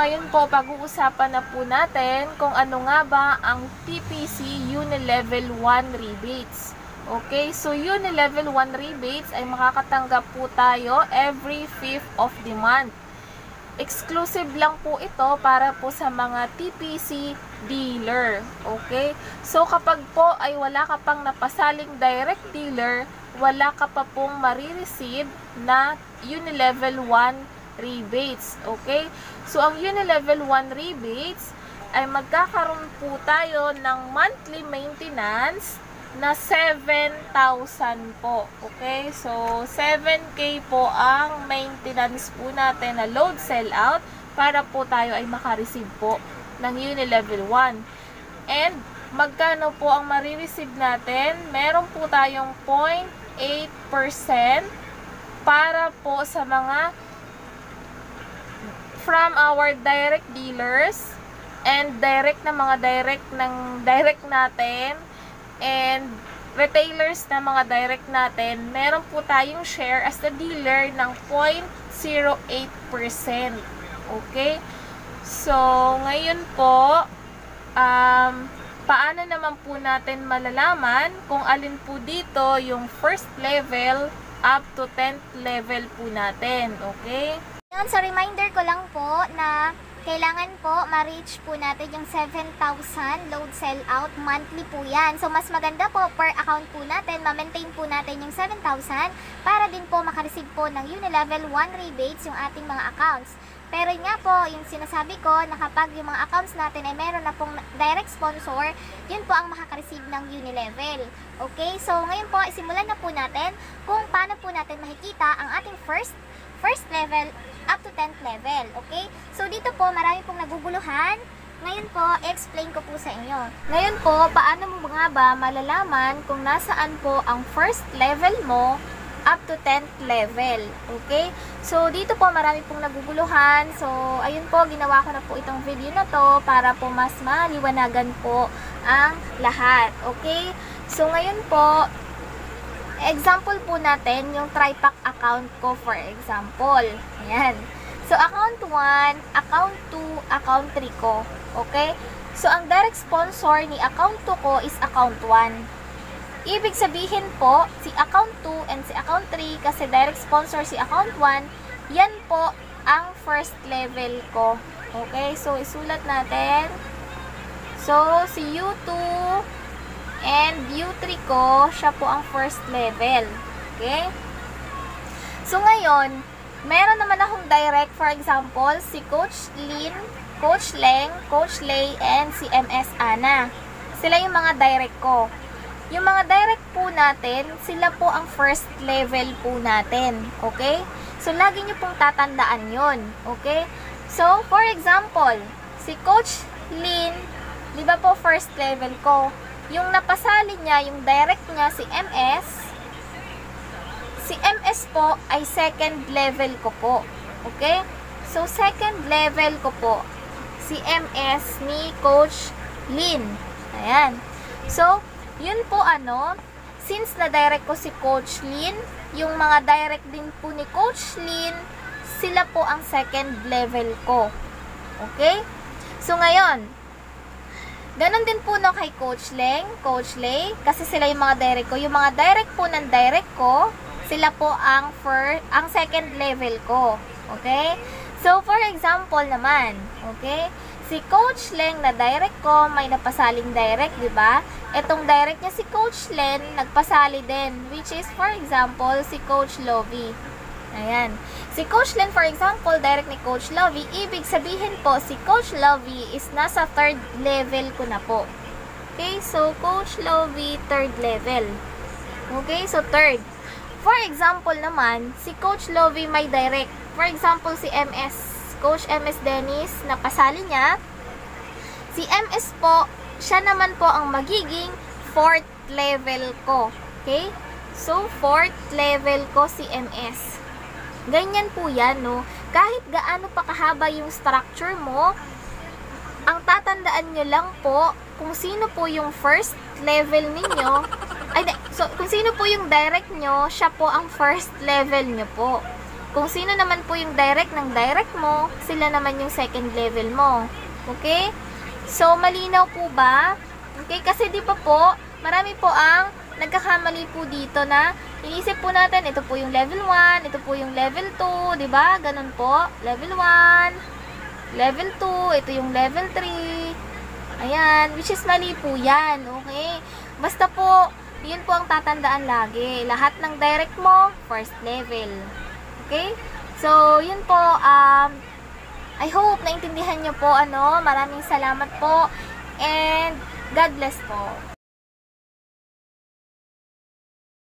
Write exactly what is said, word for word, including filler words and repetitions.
ngayon po, pag-uusapan na po natin kung ano nga ba ang T P C UNILEVEL one rebates. Okay, so UNILEVEL one rebates ay makakatanggap po tayo every fifth of the month. Exclusive lang po ito para po sa mga T P C dealer. Okay, so kapag po ay wala ka pang napasaling direct dealer, wala ka pa pong marireceive na UNILEVEL one rebates. Okay, so ang UNILEVEL one rebates ay magkakaroon po tayo ng monthly maintenance na seven thousand po. Okay, so seven K po ang maintenance po natin na load sell out para po tayo ay makareceive po ng UNILEVEL one. And magkano po ang marireceive natin? Meron po tayong zero point eight percent para po sa mga from our direct dealers and direct na mga direct ng direct natin and retailers na mga direct natin, meron po tayong share as the dealer ng zero point zero eight percent. Okay? So, ngayon po, um, paano naman po natin malalaman kung alin po dito yung first level up to tenth level po natin. Okay? So, reminder ko lang po na kailangan po ma-reach po natin yung seven thousand load sell out monthly po yan. So, mas maganda po per account po natin, ma-maintain po natin yung seven thousand para din po makareceive po ng UNILEVEL one rebates yung ating mga accounts. Pero nga po, yung sinasabi ko na kapag yung mga accounts natin ay meron na pong direct sponsor, yun po ang makaka-receive ng UNILEVEL. Okay? So, ngayon po, isimulan na po natin kung paano po natin makikita ang ating first first level up to tenth level. Okay? So, dito po, marami pong naguguluhan. Ngayon po, explain ko po sa inyo. Ngayon po, paano mo nga ba malalaman kung nasaan po ang first level mo up to tenth level. Okay? So, dito po, marami pong naguguluhan. So, ayun po, ginawa ko na po itong video na to para po mas maliwanagan po ang lahat. Okay? So, ngayon po, example po natin yung tripack account ko, for example. Ayan. So, account one, account two, account three ko. Okay? So, ang direct sponsor ni account two ko is account one. Ibig sabihin po, si account two and si account three, kasi direct sponsor si account one, yan po ang first level ko. Okay? So, isulat natin. So, si U two and U three ko, siya po ang first level. Okay? So, ngayon, meron naman akong direct, for example, si Coach Lin, Coach Leng, Coach Lay, and si M S Ana. Sila yung mga direct ko. Yung mga direct po natin, sila po ang first level po natin. Okay? So, lagi nyo pong tatandaan yun. Okay? So, for example, si Coach Lin, di ba po first level ko? Yung napasali niya, yung direct niya, si M S, si M S po ay second level ko po. Okay? So, second level ko po, si M S ni Coach Lin. Ayan. So, yun po ano, since na-direct ko si Coach Lin, yung mga direct din po ni Coach Lin, sila po ang second level ko. Okay? So, ngayon, ganon din po no kay Coach Leng, Coach Lay, kasi sila yung mga direct ko. Yung mga direct po ng direct ko, sila po ang first, ang second level ko. Okay? So, for example naman, okay? Si Coach Leng na direct ko, may napasaling direct, di ba? Etong direct niya si Coach Len, nagpasali din, which is, for example, si Coach Lovie. Ayan. Si Coach Len, for example, direct ni Coach Lovie, ibig sabihin po, si Coach Lovie is nasa third level ko na po. Okay, so Coach Lovie, third level. Okay, so third. For example naman, si Coach Lovie may direct. For example, si M S, Coach M S Dennis, napasali niya. Si M S po, siya naman po ang magiging fourth level ko. Okay? So, fourth level ko si M S. Ganyan po yan, no? Kahit gaano pa kahaba yung structure mo, ang tatandaan nyo lang po kung sino po yung first level ninyo. Ay, so, kung sino po yung direct nyo, siya po ang first level nyo po. Kung sino naman po yung direct ng direct mo, sila naman yung second level mo. Okay? So, malinaw po ba? Okay? Kasi di ba po, marami po ang nagkakamali po dito na inisip po natin, ito po yung level one, ito po yung level two, di ba? Ganun po. Level one, level two, ito yung level three. Ayan, which is mali po yan. Okay? Basta po, yun po ang tatandaan lagi. Lahat ng direct mo, first level. Okay? So, yun po, um, I hope naintindihan nyo po, ano, maraming salamat po, and God bless po.